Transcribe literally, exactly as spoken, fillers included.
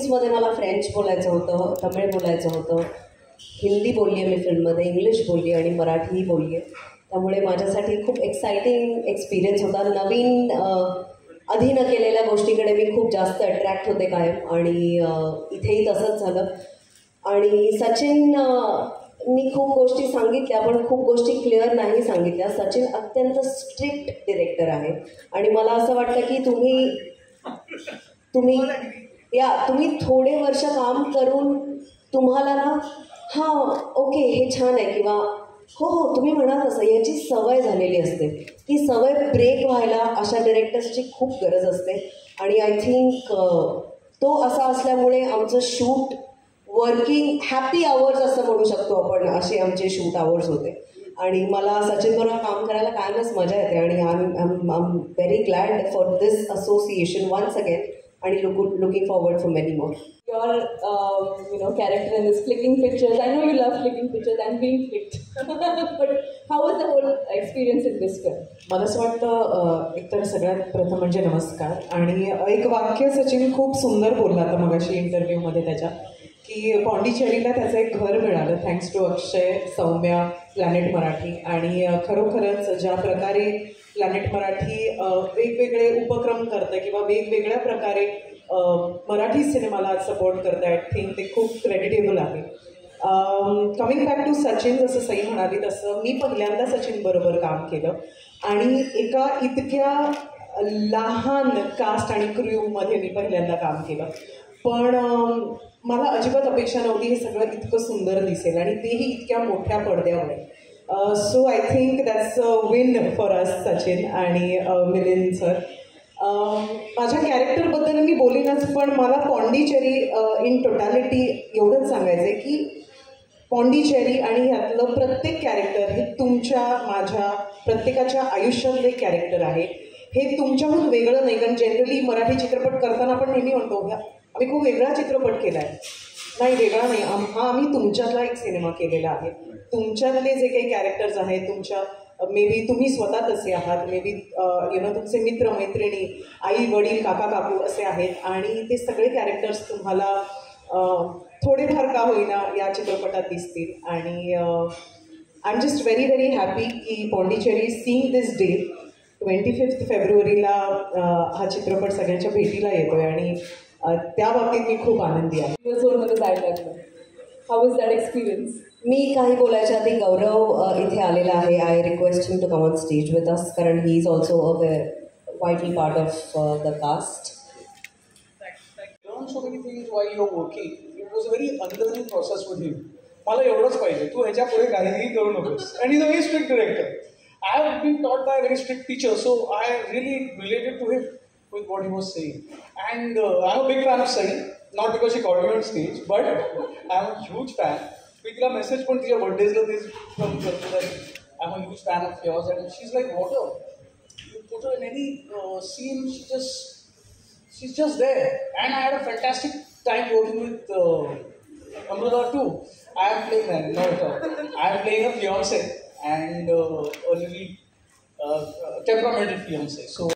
सीन्समध्ये मला फ्रेंच बोलायचं होतं, तमिळ बोलायचं होतं, हिंदी बोलली आहे मी फिल्ममध्ये, इंग्लिश बोलली आणि मराठीही बोलली आहे. त्यामुळे माझ्यासाठी खूप एक्सायटिंग एक्सपिरियन्स होता. नवीन आधी न केलेल्या गोष्टीकडे मी खूप जास्त अट्रॅक्ट होते कायम आणि इथेही तसंच झालं. आणि सचिन मी खूप गोष्टी सांगितल्या पण खूप गोष्टी क्लिअर नाही सांगितल्या. सचिन अत्यंत स्ट्रिक्ट डिरेक्टर आहे आणि मला असं वाटतं की तुम्ही तुम्ही या तुम्ही थोडे वर्ष काम करून तुम्हाला ना हां ओके हे छान आहे किंवा हो हो तुम्ही म्हणाल तसं याची सवय झालेली असते. ती सवय ब्रेक व्हायला अशा डिरेक्टर्सची खूप गरज असते आणि आय थिंक तो असा असल्यामुळे आमचं शूट वर्किंग हॅपी आवर्स असं म्हणू शकतो आपण, असे आमचे शूट आवर्स होते. आणि मला सचिनबरोबर काम करायला कायमच मजा येते आणि I am I am very glad for this association once again and look, looking forward for many more. Your um, you know character in this flicking pictures. I know you love flicking pictures and being flicked. But how was the whole experience in this film? मला असं वाटतं एकतर सगळ्यात प्रथम म्हणजे नमस्कार. आणि एक वाक्य सचिन खूप सुंदर बोलला आता मगाशी इंटरव्ह्यूमध्ये त्याच्या, की पॉंडिचेरीला त्याचं एक घर मिळालं thanks to Akshay, Saumya, planet Marathi. आणि खरोखरच ज्या प्रकारे प्लॅनेट मराठी वेगवेगळे उपक्रम करतं किंवा वेगवेगळ्या प्रकारे मराठी सिनेमाला आज सपोर्ट करतं, आय थिंक ते खूप क्रेडिटेबल आहे. कमिंग बॅक टू सचिन, जसं सई म्हणाली तसं मी पहिल्यांदा सचिनबरोबर काम केलं आणि एका इतक्या लहान कास्ट आणि क्रूमध्ये मी पहिल्यांदा काम केलं. पण मला अजिबात अपेक्षा नव्हती हे सगळं इतकं सुंदर दिसेल आणि तेही इतक्या मोठ्या पडद्यावर. So I think that's a win for us Sachin आणि मिलिंद सर. माझ्या कॅरेक्टरबद्दल मी बोलीनच, पण मला पॉंडिचेरी इन टोटॅलिटी एवढंच सांगायचं आहे की पॉंडिचेरी आणि ह्यातलं प्रत्येक कॅरेक्टर हे तुमच्या माझ्या प्रत्येकाच्या आयुष्यातलं एक कॅरेक्टर आहे. हे तुमच्याहून वेगळं नाही, कारण जनरली मराठी चित्रपट करताना आपण नेहमी म्हणतो आम्ही खूप वेगळा चित्रपट केला आहे. नाही, वेगळा नाही, हा आम्ही तुमच्यातला एक सिनेमा केलेला आहे. तुमच्यातले जे काही कॅरेक्टर्स आहेत, तुमच्या मे बी तुम्ही स्वतः तसे आहात, मे बी यु नो तुमचे मित्र मैत्रिणी, आई वडील, काका काकू असे आहेत आणि ते सगळे कॅरेक्टर्स तुम्हाला थोडेफार का होईना या चित्रपटात दिसतील. आणि I am just very very happy की Pondicherry seeing this day twenty fifth फेब्रुवारीला हा चित्रपट सगळ्यांच्या भेटीला येतोय आणि त्या बाबतीत मी खूप आनंदी आहे. झोनमध्ये जायला लागलं. How was that experience? मी काही बोलायच्या आधी गौरव इथे आलेला आहे. I request him to come on stage with us, कारण he is also a vital part of the cast. So many things while you're working. It was a very unlearning process with him. मला एवढंच पाहिजे, तू ह्याच्या पुढे काहीही करू नकोस. And he's a very strict director. I have been taught by a very strict teacher, so I really related to him with what he was saying. And uh, I'm a big fan of Sai, not because she called me on stage, but I'm a huge fan. मी तिला message पण तिच्या बर्थडेजला तेच करतो that I'm a huge fan of yours, and she's like, what? You put her in any uh, scene, she just she's just there. And I had a fantastic time working with uh, Amruta too. I am playing that, not at all. I am playing a fiance and uh, a little uh, temperamental fiance. So.